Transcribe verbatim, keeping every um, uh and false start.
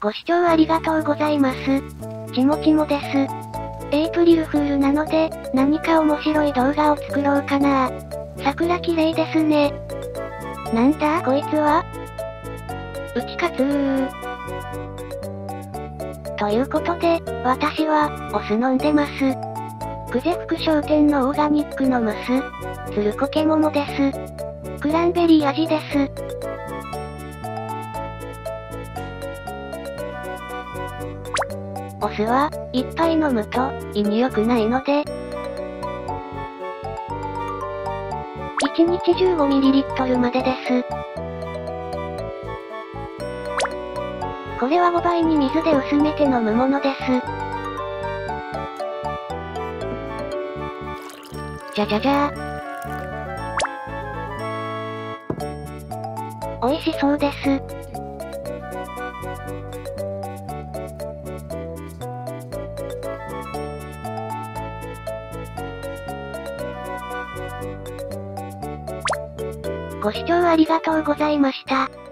ご視聴ありがとうございます。ちもちもです。エイプリルフールなので、何か面白い動画を作ろうかな。桜綺麗ですね。なんだこいつは？打ち勝つー。ということで、私は、お酢飲んでます。久世福商店のオーガニックのムス。つるこけ桃です。クランベリー味です。お酢は、いっぱい飲むと、胃に良くないので、いちにち じゅうごミリリットル までです。これはごばいに水で薄めて飲むものです。じゃじゃじゃー。美味しそうです。ご視聴ありがとうございました。